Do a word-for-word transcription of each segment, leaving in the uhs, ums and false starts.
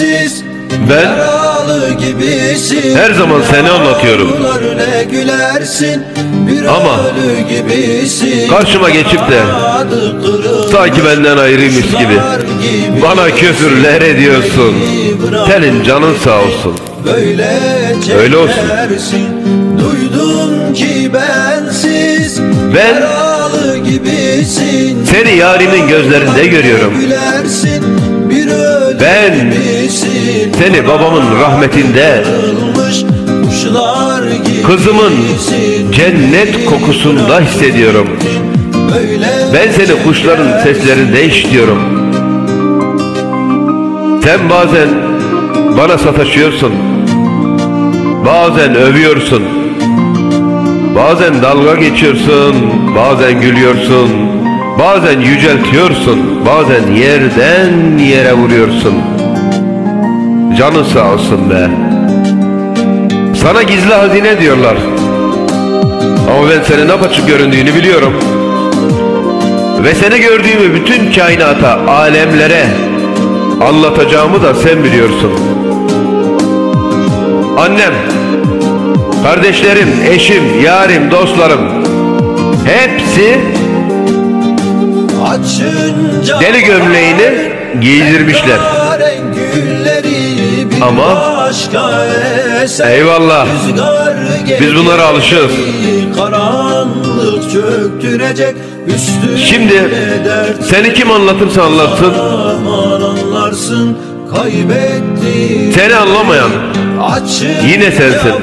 bensiz. Ben her zaman seni anlatıyorum. Ama karşıma geçip de sanki benden ayrıymış gibi bana küfürler ediyorsun. Senin canın sağ olsun. Öyle olsun. Duydum ki bensiz. Ben seni yarimin gözlerinde görüyorum. Ben seni babamın rahmetinde, kızımın cennet kokusunda hissediyorum. Ben seni kuşların seslerinde işitiyorum. Sen bazen bana sataşıyorsun, bazen övüyorsun, bazen dalga geçiyorsun, bazen gülüyorsun, bazen yüceltiyorsun, bazen yerden yere vuruyorsun. Canın sağ olsun be. Sana gizli hazine diyorlar. Ama ben senin apaçık göründüğünü biliyorum. Ve seni gördüğümü bütün kainata, alemlere anlatacağımı da sen biliyorsun. Annem, kardeşlerim, eşim, yarim, dostlarım hepsi deli gömleğini giydirmişler. Ama eyvallah, biz bunlara alışığız. Şimdi seni kim anlatırsa anlatsın, seni anlamayan yine sensin.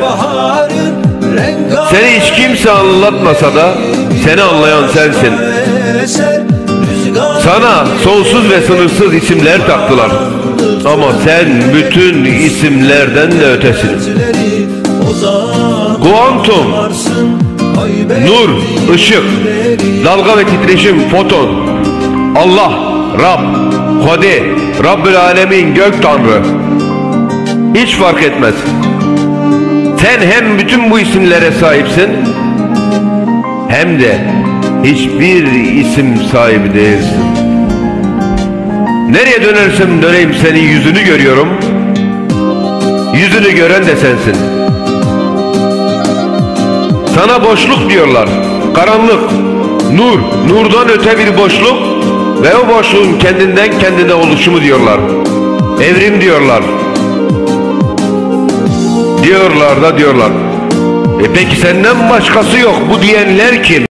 Seni hiç kimse anlatmasa da seni anlayan sensin. Sana sonsuz ve sınırsız isimler taktılar. Ama sen bütün isimlerden de ötesin. Kuantum, nur, ışık, dalga ve titreşim, foton, Allah, Rab, Hadi, Rabbül Alemin, Gök Tanrı. Hiç fark etmez. Sen hem bütün bu isimlere sahipsin, hem de hiçbir isim sahibi değilsin. Nereye dönersem döneyim senin yüzünü görüyorum. Yüzünü gören de sensin. Sana boşluk diyorlar. Karanlık, nur, nurdan öte bir boşluk ve o boşluğun kendinden kendine oluşumu diyorlar. Evrim diyorlar. Diyorlar da diyorlar. E peki senden başkası yok. Bu diyenler kim?